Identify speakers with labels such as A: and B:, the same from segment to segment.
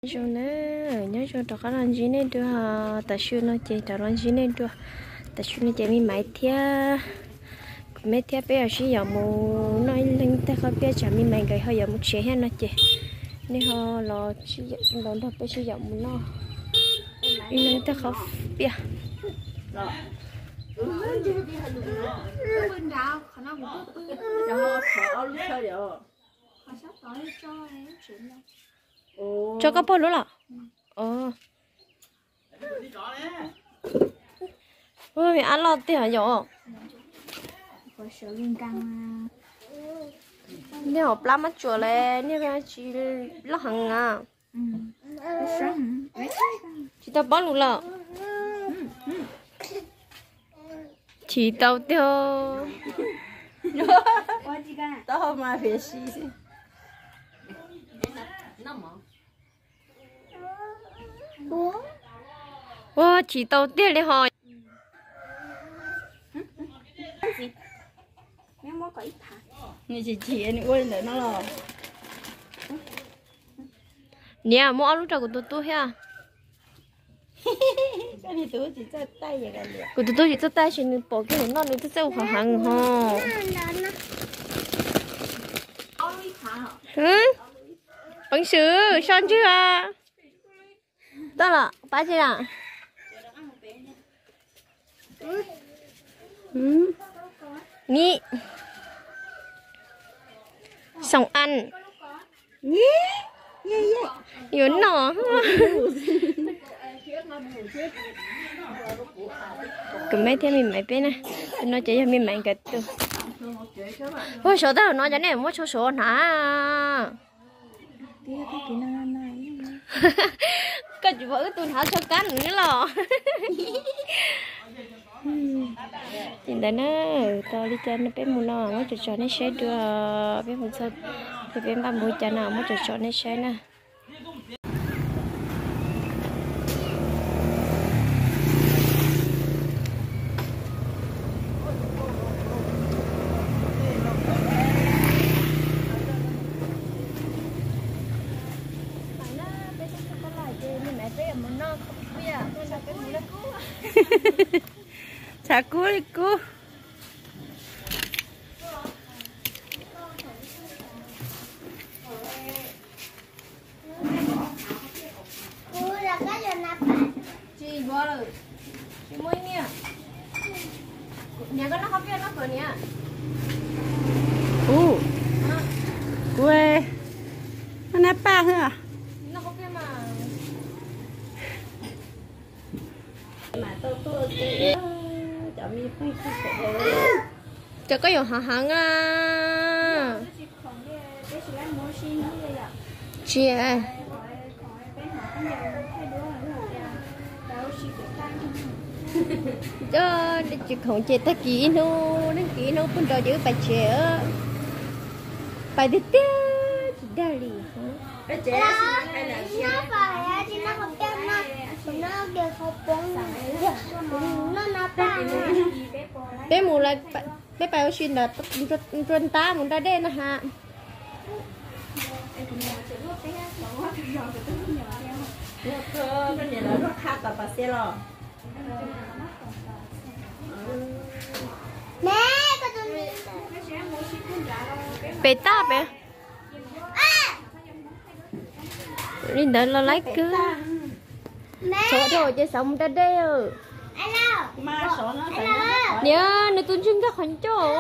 A: cho nè nhớ cho tao có làm gì nên đưa ta xưa nó chơi tao làm gì nên đưa ta xưa nó chơi mi máy thia bây giờ chỉ giờ mù nói lên ta không biết chả mi máy cái hơi giờ một chế hết nó chơi nên họ lo chỉ lo đó bây giờ mù nó nên ta không biết cho các bố luôn à? Ôi ăn lọt thì hả nhở? Nếu học làm mất chùa này, nếu cái chỉ lót hàng à? Chỉ tao bón luôn là. Chỉ tao tiêu. Tao mà phải xí. Wow, chỉ tao tiêu đi hỏi. Người chỉ anh quên nữa nó là. Nè, mua áo lúc đầu của tôi ha. Cái gì tôi chỉ cho tay vậy cái gì? Của tôi chỉ cho tay chỉ bỏ cái nó nữa tôi sẽ khó hàng ho. Bánh sứ, son chưa à? Đó là, ba chị nào? Nhi xong ăn yến nọ cầm mấy thêm mình mấy bên này nó chỉ cho mình mấy cái từ ôi số tao nói cho này mua số hả cái chú vợ tôi tháo cho cắn nữa lò hiện tại nó tao đi chơi nó bé mua nó mới cho nó xe đưa bé một sao thì bé ba mua cho nào mới cho nó xe nè chả cú đi cú
B: là cái gì nè
A: chị bỏ rồi chị mua nè nhà con nó không biết nó còn nè
C: quê nó nắp ba hả
A: nó không biết mà cho có dùng hàng à chị ơi cho chị không chơi ta kỹ nó cũng cho giữ bài trẻ bài đi tiêu chị đa lì
B: nó phải chứ nó không biết nó đều không bóng nó ba
A: bé mù là bé bài xuyên là tuần ta muốn ra đây nè hả
C: cái này là rất khác cả bà xe lo
B: mẹ có tụi mình
A: bé ta bé đi đợi lo lấy cứ số thôi chứ sống ra đây rồi
C: mà số nó phải
A: nhớ nó tuân chuyên các khoản chỗ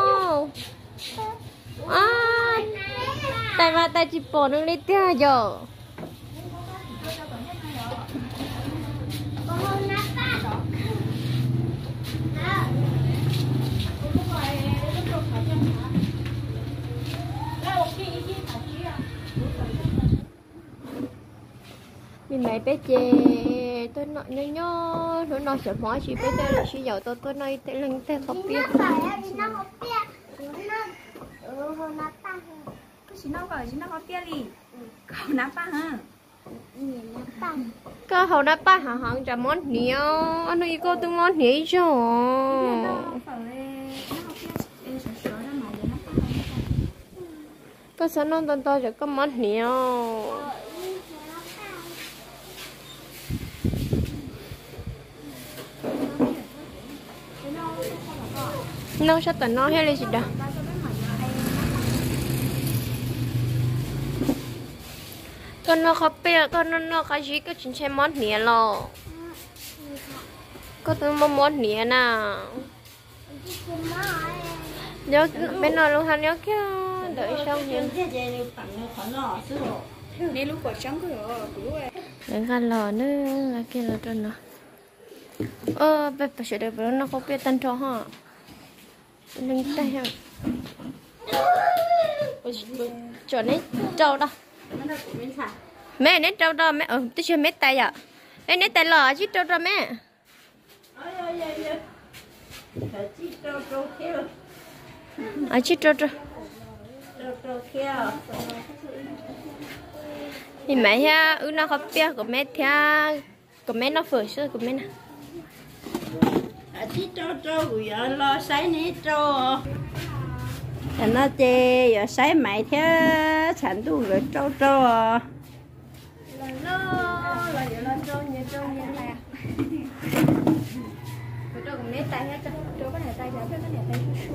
A: tại mà tại chỉ bỏ nó lên tiêu rồi mình mấy bé chè tôi nói nhớ tôi nói sợ mỏi chị bé đây là chị giàu tôi nói tại lần tay không biết
B: nó không biết nó ba
C: chỉ nó gọi chỉ nó có biết đi không nắp ba hả
A: cơ hậu đã ba hả hẳn trả món nhiều anh nói cô tôi món nhiều chứ có sao nó to cho có món nhiều nó sẽ tận nó hết lên gì đó con nó khó bê con nó cái gì cái chuyện xem món nè lo có tôi món nè nào nhớ bên nào luôn hắn nhớ kia đợi xong nhìn
C: đi lúc quả trắng cái rồi
A: đừng gan lò nữa là kia là trên nó bây giờ sẽ được nó có biết tan cho họ đừng tay ha chỗ này trâu đó mẹ nét trâu đó mẹ tôi chưa mét tay à em nét tay lò chứ trâu đó mẹ chứ trâu thì mẹ ha nó có biết của mẹ theo của mẹ nó phở sữa của mẹ nè
D: chỉ trâu của giờ lo sấy ní trâu nó chê giờ sấy mày theo sản tu rồi trâu
A: là giờ lo trâu như này trâu của mẹ tay hết trâu cái này tay giờ cái này tay chút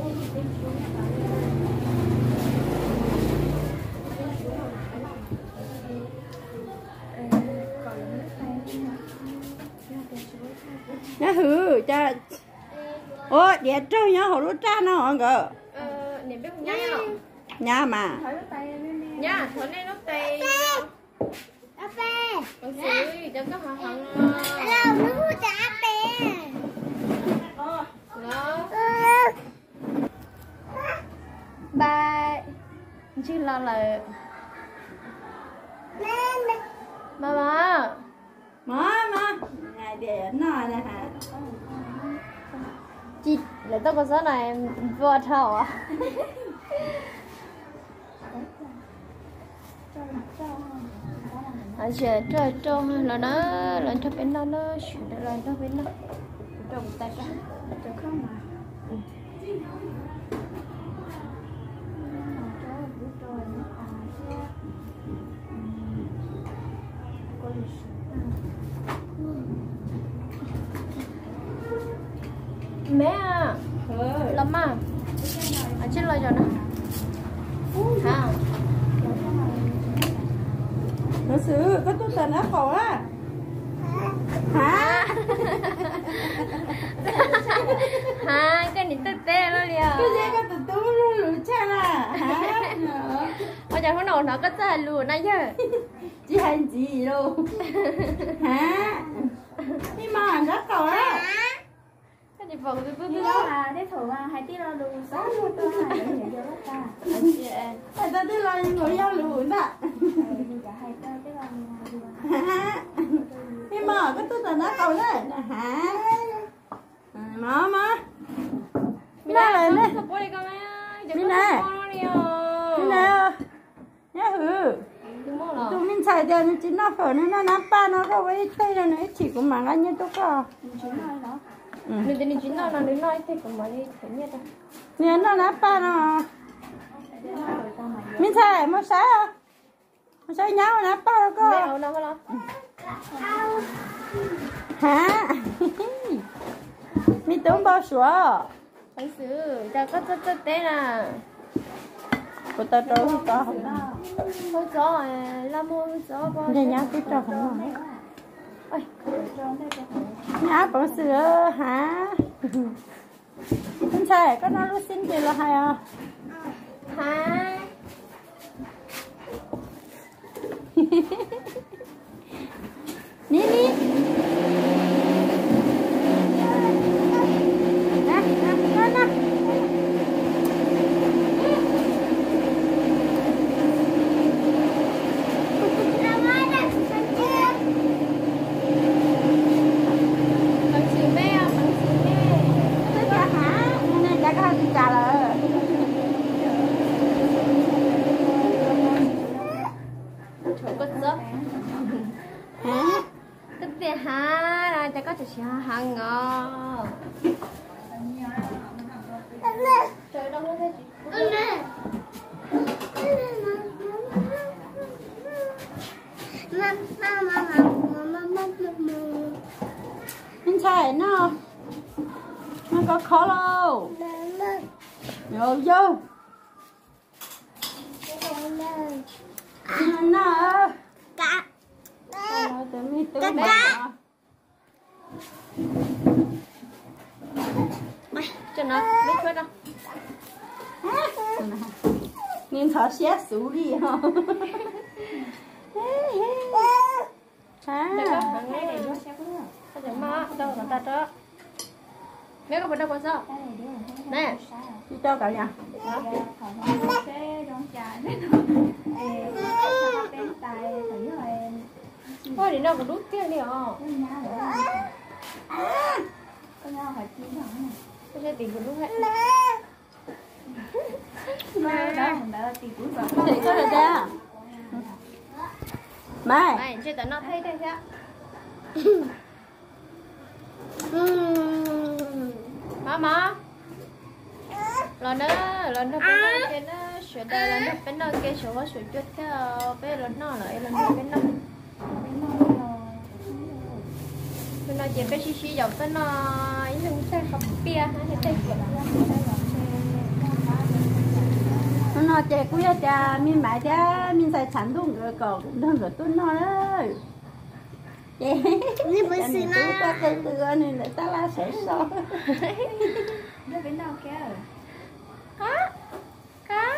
D: nhá hử cha ô để trâu nhá hồ lúa cha nó hả ngờ
A: niệm biết không nhá
D: nhà mà
A: nhá thôi nên lúc tay
B: cà phê
A: con sủi cho có họ hằng
B: đâu nó hút cà phê
A: đó ba chứ lo là
D: má ngày để nó nè hả
A: chị là tao có số này vừa thầu à anh sẽ cho là nó là cho bên nó chuyển là cho bên nó trồng tay cả trồng không mà mẹ à lắm à anh chết lời rồi nè hả
D: nó xử có tôi tận áp khẩu á hả
A: hả cái này tê tê luôn liền
D: cái gì có tụi tôi luôn lũ cha là hả
A: bây giờ hôm nào nó có chơi lùa này chứ
D: chị hành gì đâu hả đi mà rất khẩu á
A: cái gì vòng tôi cứ
C: là thế thổ mà hai tí lo đủ sáu luôn tôi hai để cho nó ta
D: tại ta đi lo những người giao lùi nè
C: hai tao cái lo
D: hả đi mà có tôi tận áp khẩu đấy hả má
A: Mina lên đấy Mina
D: Mina nhá hử tụi mình xài tiền chỉ nó phở nó nắp ba nó rồi với tay rồi này chỉ có mang anh như tôi có
A: nên tên chính nó đến nói thì cũng mới thấy nhất à
D: nè nó nắp ba nó mình xài mà xài nhau nắp ba rồi
A: mẹ nó có
D: hả mình tốn bao sủa
A: anh xử ta có rất tế nè
D: của ta trâu không có không
A: hôi gió làm hôi gió bao
D: nhà nhà cái trâu không nói
A: ôi
D: nhà bao sữa hả anh trai có nó lúc xin gì là hay à
A: hả
D: ní
A: hàng ngò trời đâu có thế
B: mama
D: xài nó có khó đâu vô vô nó
B: Cá.
A: cho nó biết hết đâu
D: nên thở xét xử đi hả
A: đây có thằng này nó sẽ có thể má đâu là ta đó mấy có phải đâu có sao nè
D: đi cho cả nhà
A: thôi thì nó còn đút tiền đi hả tôi sẽ tìm còn đút hết
D: thì có được chưa mai
A: này chưa tao nó thấy đây chứ má lần đó bên đó kia nó sửa đây lần đó bên đó kia sửa có sửa chút theo bên lần nó lại lần đó bên đó chỉ bên xí xí dọc bên nó những xe khắp bia hay xe kiểu
D: nó chơi cũng như cha mình买的mình xài sản phẩm cái cổ cũng đơn giản tốt nó đấy
B: Ini bersih
D: ta từ từ này lại ta la sẽ so
C: Đưa bên nào kia
A: cá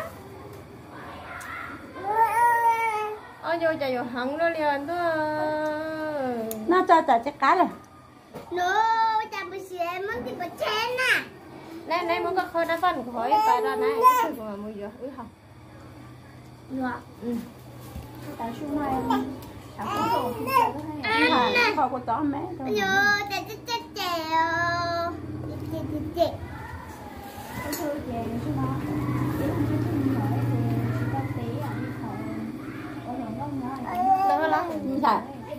A: ôi vô chạy vô hẳn đó liền đó
D: nó cho trả chắc cá rồi
B: No, tak bersih emang tiba cena.
A: này muốn có khơi đá phân khỏi phải ra này cái của mà mua giờ không
B: Dạ.
C: Tại xuống này Chẳng có đồ thì chơi có hay
D: không có tỏ mẹ thôi
B: Ayo, chết chèo. Chết.
C: Cái thư về chứ nó Ý không chứ chứ nhỏ thì chỉ có tí à đi khỏi Ở đường góc nhỏ
A: đó lắm
D: như sao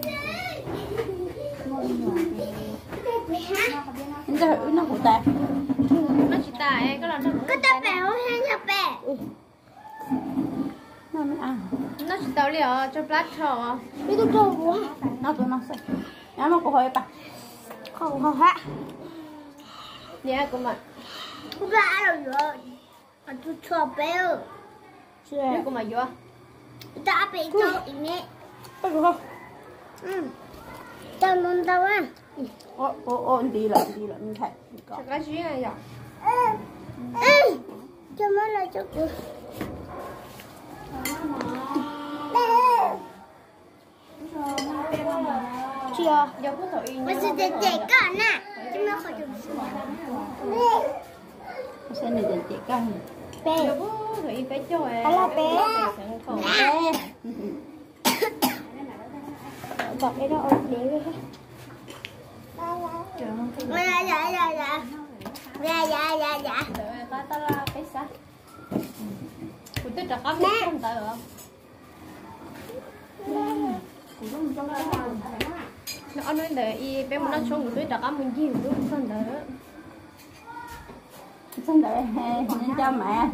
C: Ngồi nhỏ thì Nó có biết nó
D: chúng ta hữu nó cũng tệ
A: nó chỉ tại cái lần nó
B: Kau tak bel, hang tak bel.
D: nó mới ăn
A: nó chỉ tao liền cho plát thò
B: Itu tu buah.
D: nó tụi nó sẽ nó mà có hỏi bà
B: Kau ha.
A: nhé của mình
B: Bukan ada. Aku coba.
A: nhé của mình vô
B: Tak apa itu ini.
D: có được không
B: Jangan tahu ah.
D: ô đi lại mình thấy có
A: cái gì này vậy
B: Cuma lah cukup. Chưa.
A: giờ có thể
B: Masih cek kan nak? Cuma kau cukup.
D: xe này để chị con
A: giờ có thể phải cho em
B: Alo, bé.
A: bật cái đó ổn điện đi
B: Dạ.
A: ta la cái sao của tôi trả cắp không tới rồi nó nói để y bé muốn nó xuống của tôi trả cắp mình gì cũng không tới
D: xong đợi nên cho mẹ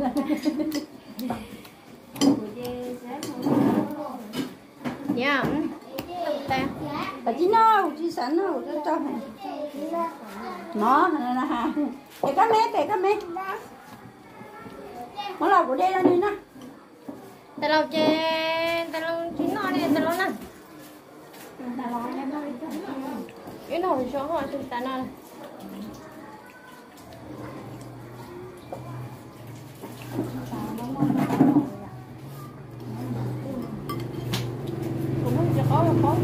A: nha ta
D: bà chỉ nó chỉ sẵn nó cho mẹ nó này là hà để cá mé nó là của đây là đi nè
A: ta lâu trên ta lâu chín nó đi ta lâu nè cái nào thì cho họ chúng ta nè cũng không cho có mà có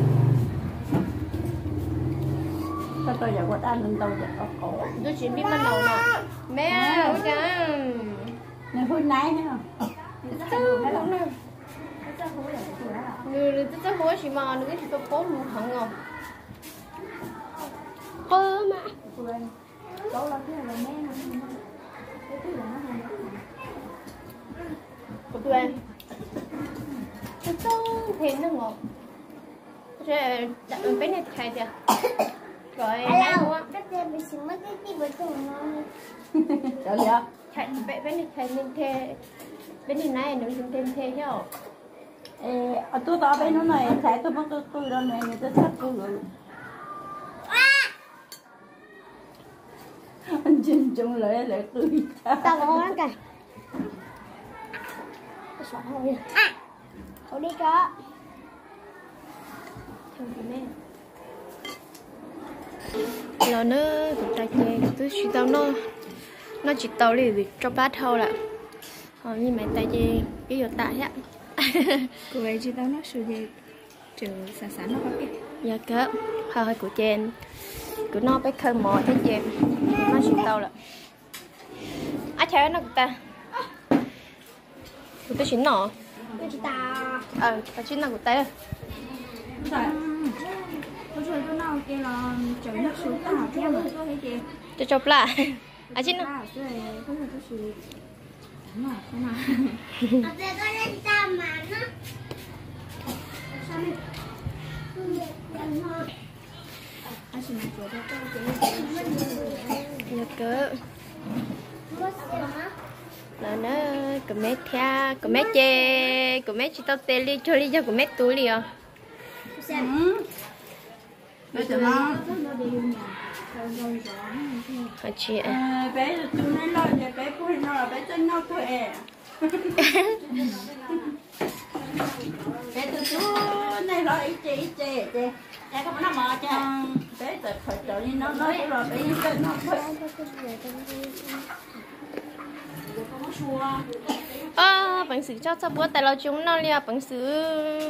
D: tôi giờ quạt ăn lên tàu giờ có cổ
A: tôi chỉ biết ban đầu nè mẹ ôi cha
D: này hôi nái thấy không
A: người ta hối chỉ mà nó cái chỉ có cố luôn hẳn không mà của tụi em tôi thêm nó ngọt rồi đặt bên này thay chưa rồi nấu á
B: Kita bersih mesti tiba tu.
D: trời giờ
A: thay bên này thay nên thay bên này nó dùng thêm thay chứ
D: tôi tao bên nó này chạy tôi bắt tôi đâu này người ta sắp tôi rồi chân chung lại tươi
B: tao ngon lắm kìa cái xoắn thôi thôi đi cho
A: là nó cũng ta chơi tôi chỉ tao nó chỉ tao đi cho bát thôi là nhưng mà ta chơi cái giờ tại á
C: cô ấy chỉ tao nó sử dụng trừ sản sản nó có cái
A: giờ cơ hơi của trên của nó bé khơi mò thế chị nó chỉ tao là chơi nó của ta của tôi chỉ nọ
B: cái chị ta
A: tao chỉ nó của ta
C: tôi chơi tôi nào kia là chở nước xuống tao theo mà tôi thấy chị
A: cho chọc lại chỉ nó
C: tao tôi có thể tôi sử đúng rồi thế nào
B: ở đây có lên ta mà nó sao
C: anh chỉ nói cho tôi
A: giờ cơ là nó cầm mét chê cầm mét chỉ tao tê li cho li cho cầm mét túi li à
D: bây giờ nó
A: hả chị
D: bé tụi nó lo giờ bé phụ nó là bé chân nó thôi bé tụi chú này lo ít chê cái không nó mò cho bé tự phải tự nhiên nó nói rồi bé chân nó thôi
A: bằng sự cho bữa tại lo chúng nó lia bằng sự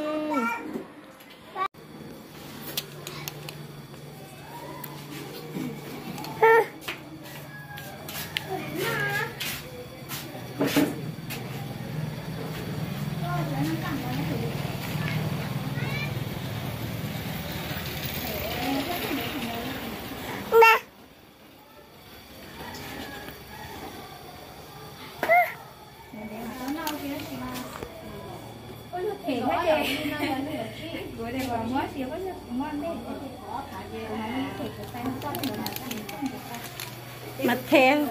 D: mặt theo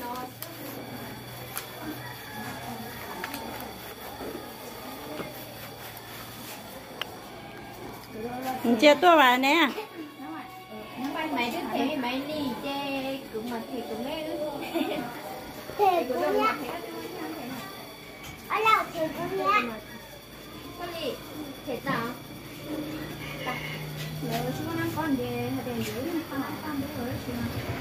D: chưa tôi bà nè
A: mày đứa thế mày đi chê cũng mà thì cũng nghe đứa
B: thế cũng nhá ở đâu thì cũng nhá
A: có gì thế sao
C: nếu chúng nó con đi hay để dưới con ăn được rồi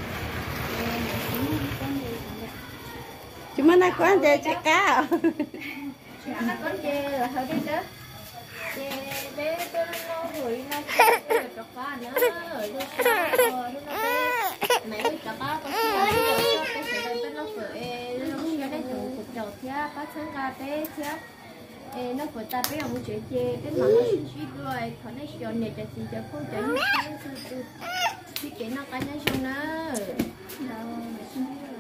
D: chúng mình đã có ăn chè cá
A: con chê là thôi đi đó chê bé tôi nó hủy nó cho cá nữa rồi nó mẹ đi cho cá có cái sự đây nó phải nó muốn cái thử cuộc đầu thia cá sáng cá bé thia nó phải ta bé ông chuyện chê cái mà nó suy rồi còn nó chọn này cho chị cho cô chọn những cái sự chỉ cái nó cái này xong nữa